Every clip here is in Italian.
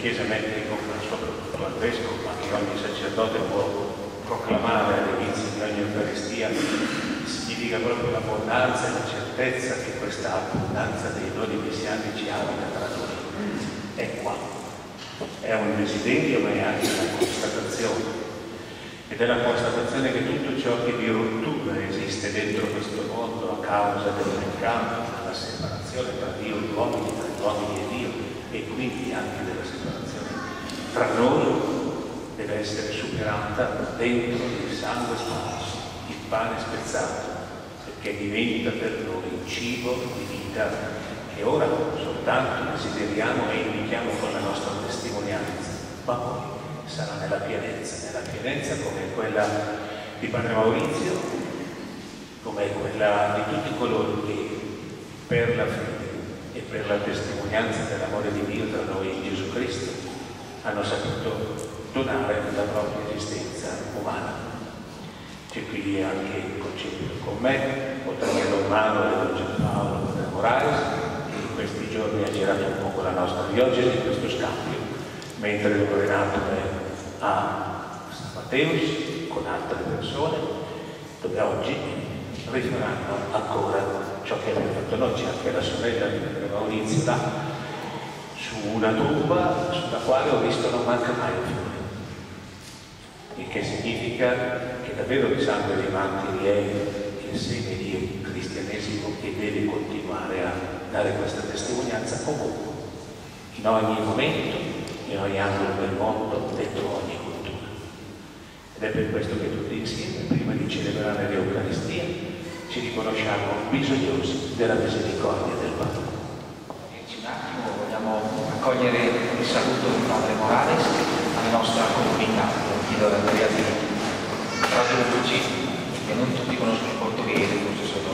Chiesa mette in bocca soprattutto al Vescovo, ma che ogni sacerdote può proclamare all'inizio di ogni Eucaristia, significa proprio l'abbondanza e la certezza che questa abbondanza dei doni messianici abita tra noi. È qua. È un desiderio, ma è anche una constatazione. Ed è la constatazione che tutto ciò che di rottura esiste dentro questo mondo a causa del peccato, della separazione tra Dio e gli uomini, tra gli uomini e Dio, e quindi anche della separazione tra noi, deve essere superata dentro il sangue sparso, il pane spezzato, perché diventa per noi il cibo di vita che ora soltanto desideriamo e indichiamo con la nostra testimonianza, ma poi sarà nella pienezza come quella di Padre Maurizio, come quella di tutti coloro che per la fede e per la testimonianza dell'amore di Dio tra noi in Gesù Cristo hanno saputo donare la propria esistenza umana. C'è qui anche il concepito con me, oltre che Romano e Don Giampaolo Padre Moraes, che in questi giorni ha girato un po' con la nostra diocesi in questo scambio, mentre Don Renato è a San Matteus con altre persone, dove oggi rifaranno ancora ciò che abbiamo fatto noi. C'è anche la sorella di Maurizio là, su una tomba sulla quale ho visto non manca mai un fiore, il che significa che davvero il sangue dei martiri è il seme di un cristianesimo che deve continuare a dare questa testimonianza comunque, in ogni momento, in ogni angolo del mondo, dentro ogni cultura. Ed è per questo che tutti insieme, prima di celebrare l'Eucaristia, ci riconosciamo bisognosi della misericordia del Padre. Un attimo vogliamo accogliere il saluto di Padre Moraes alla nostra comunità. Chiedo ad Andrea di tradurci, che non tutti conoscono il portoghese, forse solo.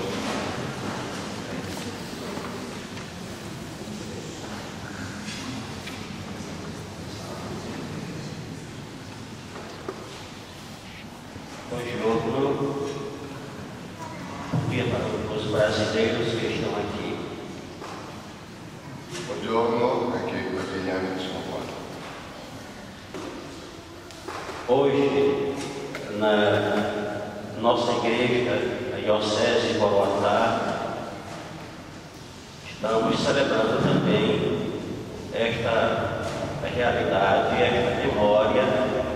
Buongiorno, qui para os brasileiros que estão aqui. Buongiorno anche ai brasiliani che sono qua. Hoje, na nossa igreja, a Diocese de Coroatá, estamos celebrando também esta realidade, esta memória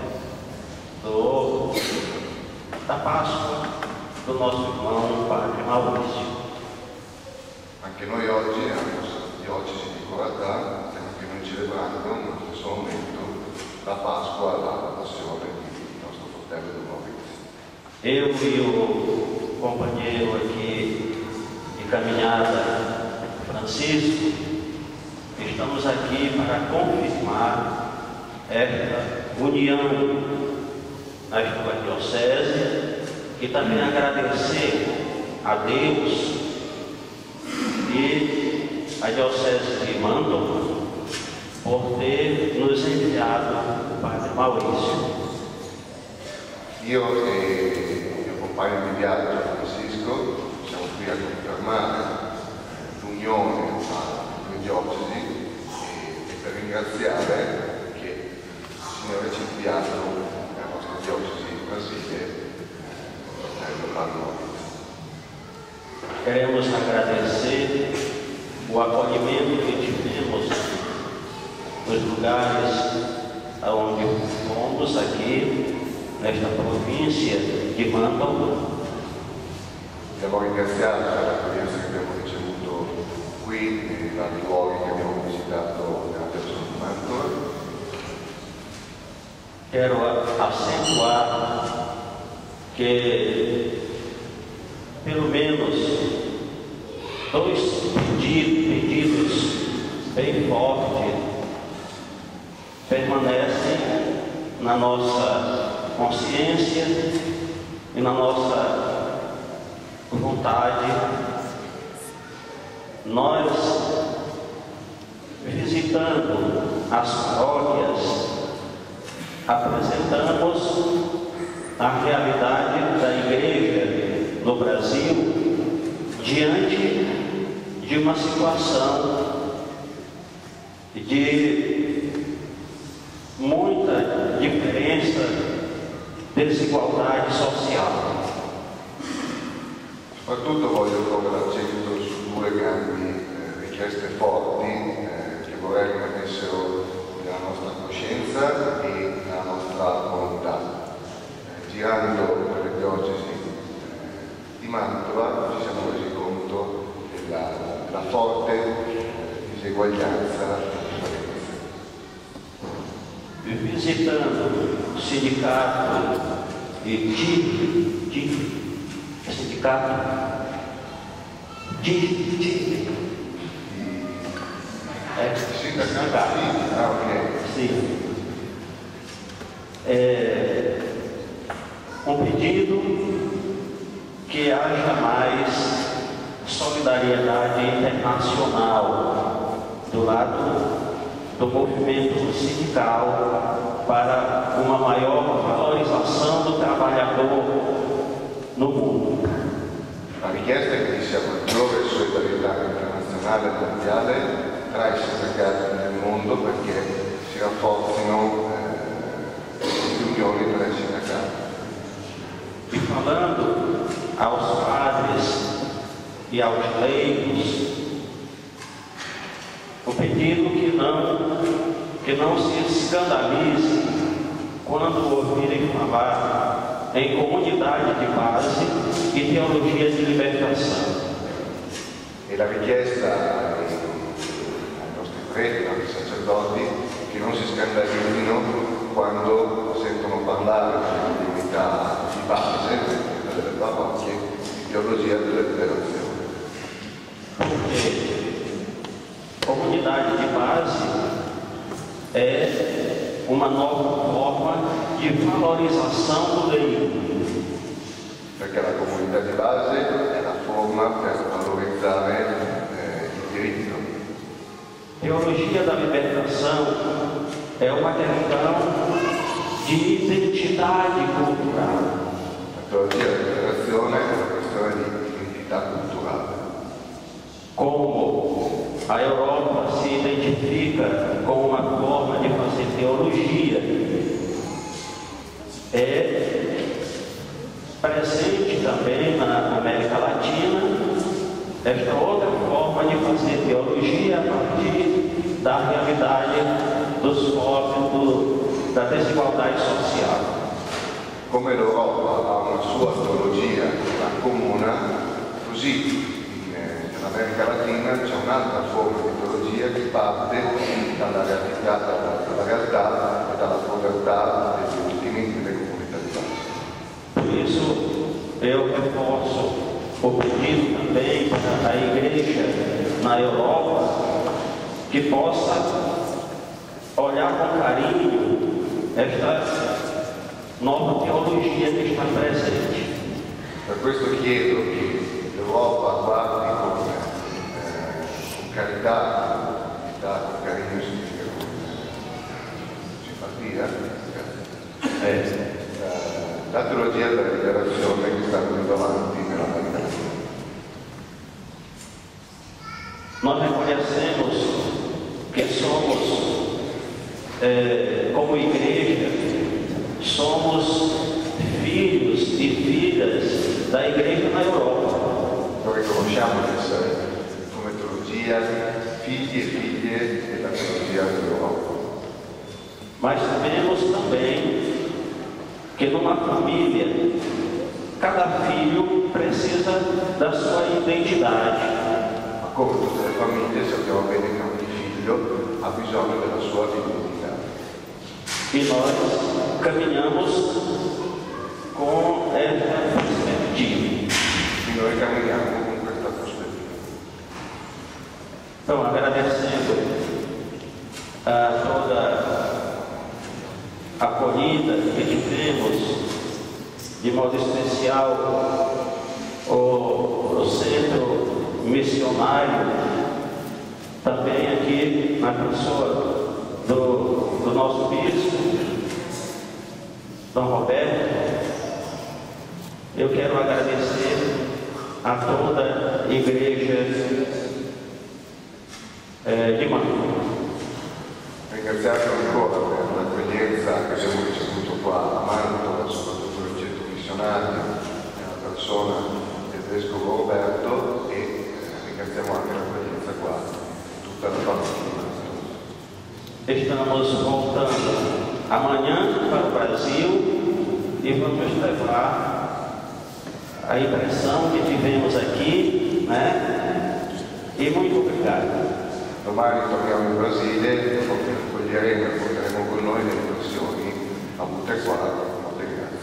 da Páscoa do nosso irmão Padre Maurizio. Anche noi oggi, nella nostra diocesi di Coroatá, stiamo anche noi celebrando nello stesso momento la Pasqua alla passione del nostro fratello Don Maurizio. Eu e o companheiro aqui de caminhada, Francisco, estamos aqui para confirmar esta união na diocese e também agradecer a Deus e a Diocese de Mantova por ter nos enviado o Padre Maurizio. Io e il mio compagno di viaggio Francisco siamo qui a confermare l'unione tra le diocesi e per ringraziare che il Signore ci ha inviato nella nostra diocesi in Brasile il Padre Maurizio. Queremos agradecer o acolhimento que tivemos nos lugares aonde fomos aqui nesta província de Mantova. Vogliamo ringraziare per l'accoglienza che abbiamo ricevuto qui nei vari luoghi che abbiamo visitato nella persona di Mantova. Quero acentuar que pelo menos dois pedidos bem fortes permanecem na nossa consciência e na nossa vontade. Nós, visitando as paróquias, apresentamos a realidade da igreja no Brasil diante de uma situação de desigualdade social. Soprattutto voglio porre l'accento su due grandi richieste forti che vorrei rimanessero nella nostra coscienza e nella nostra volontà. Girando per le diocesi di Mantova ci siamo resi conto della forte diseguaglianza e differenza. Visitando o sindicato um pedido que haja mais solidariedade internacional do lado do movimento sindical para uma maior valorização do trabalhador no mundo. La richiesta è che ci sia maggiore solidarietà internazionale e mondiale tra i sindacati nel mondo perché si rafforzino le unioni tra i sindacati. E falando aos padres e aos leigos, o pedido que não se escandalize quando ouvirem falar em comunidade de base e teologia de libertação. E la richiesta ai nostri preti, ai nostri sacerdoti, che non si scandalizzino quando sentono parlare di comunità di base, delle parrocchie, di teologia della liberazione. Comunidade de base é uma nova forma de valorização do leigo. Perché la comunità di base è la forma per valorizzare il diritto. Teologia da libertação é uma questão de identidade cultural. La teologia della liberazione è una questione di identità culturale. Como a Europa se identifica com uma forma de fazer teologia, é presente também na América Latina esta outra forma de fazer teologia a partir da realidade dos pobres, da desigualdade social. Come l'Europa ha una sua teologia comune, così nell'America Latina c'è un'altra forma di teologia che parte dalla realtà e dalla povertà degli ultimi delle comunità di base. Por isso, eu reforço o pedido também para a igreja na Europa que possa olhar com carinho esta nova teologia que está presente. Per questo chiedo che l'Europa guardi con carità, con carinho significa con simpatia, la teologia della liberazione che sta andando avanti nell'America Latina. Nós reconhecemos que somos, como igreja, somos filhos e filhas da igreja na Europa. Noi riconosciamo di essere come teologia figli e figlie della teologia dell'Europa. Mas sabemos também que numa família, cada filho precisa da sua identidade. Ma come tutte le famiglie sappiamo bene che ogni figlio ha bisogno della sua identità. E nós caminhamos com essa perspectiva. E noi camminiamo con questa prospettiva. Então, agradecendo a toda a acolhida que tivemos, de modo especial o centro missionário, também aqui na pessoa do nosso bispo, Dom Roberto. Eu quero agradecer a toda a igreja de Mantova. Ringraziarvi ancora per l'accoglienza che abbiamo ricevuto qua a Mantova, soprattutto persona del Vescovo Roberto e ringraziamo anche la presenza qua di tutta la famiglia. Estamos voltando amanhã para o Brasil e vamos levar a impressão que tivemos aqui, né? E muito obrigado. Domani torniamo in Brasile, accoglieremo e porteremo con noi le impressioni avute qua. Molte grazie.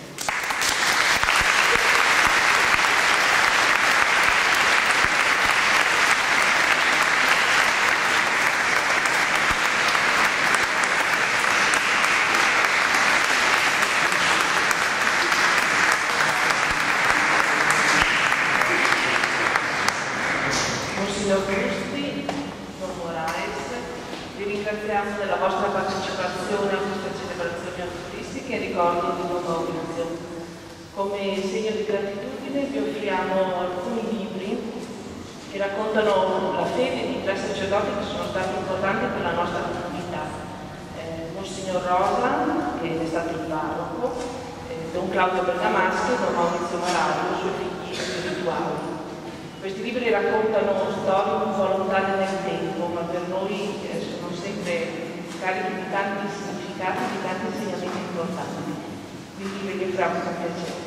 Monsignor Busti, Don Moraes, vi ringraziamo della vostra partecipazione a queste celebrazioni artistiche e ricordo di Don Maurizio. Come segno di gratitudine vi offriamo alcuni libri che raccontano la fede di tre sacerdoti che sono stati importanti per la nostra comunità. Monsignor Rosa, che è stato il parroco, Don Claudio Bergamaschi e Don Maurizio Maraglio, suoi figli spirituali. Questi libri raccontano storie volontarie nel tempo, ma per noi sono sempre carichi di tanti significati, di tanti insegnamenti importanti. Quindi ve li offriamo con piacere.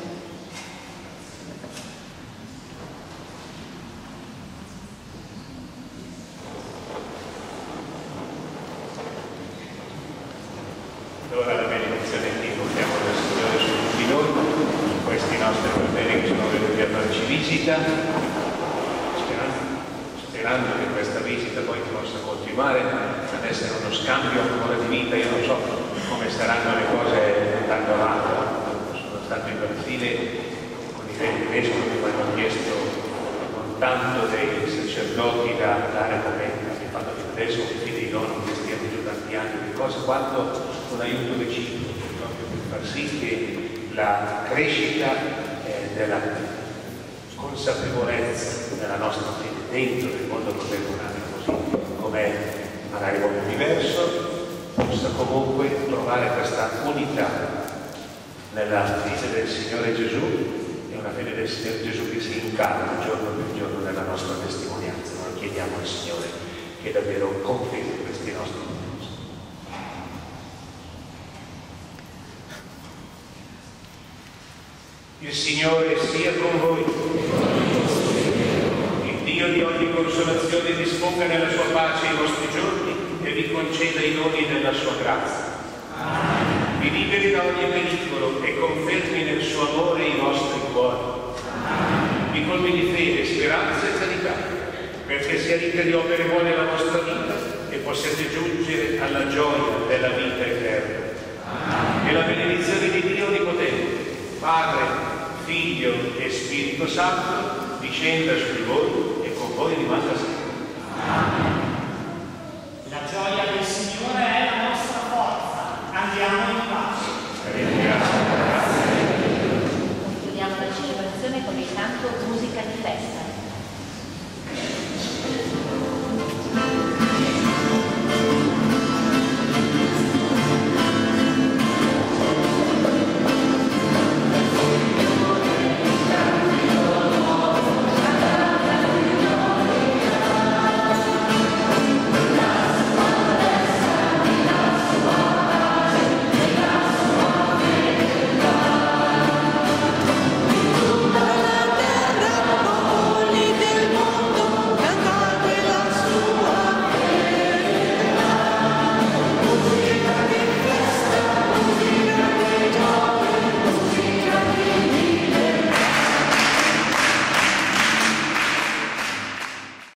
Allora la benedizione che invochiamo del Signore su tutti noi, questi nostri fratelli che sono venuti a farci visita, sperando che questa visita poi possa continuare ad essere uno scambio ancora di vita. Io non so come saranno le cose andando avanti. Sono stato in Brasile con i vescovi che mi hanno chiesto non tanto dei sacerdoti da dare come il fatto che adesso fidi loro che stiano giù tanti anni di cose, quanto un aiuto reciproco proprio per far sì che la crescita della consapevolezza della nostra fede dentro il mondo contemporaneo, così come magari molto diverso, possa comunque trovare questa unità nella fede del Signore Gesù e una fede del Signore Gesù che si incarna giorno per giorno nella nostra testimonianza. Noi chiediamo al Signore che davvero confermi questi nostri impulsi. Il Signore sia con voi. Dio di ogni consolazione disponga nella sua pace i vostri giorni e vi conceda i doni della sua grazia. Vi liberi da ogni pericolo e confermi nel suo amore i vostri cuori. Vi colmi di fede, speranza e carità, perché sia ricca di opere buone la vostra vita e possiate giungere alla gioia della vita eterna. E la benedizione di Dio Onnipotente, Padre, Figlio e Spirito Santo, discenda su di voi e con voi rimanga sempre.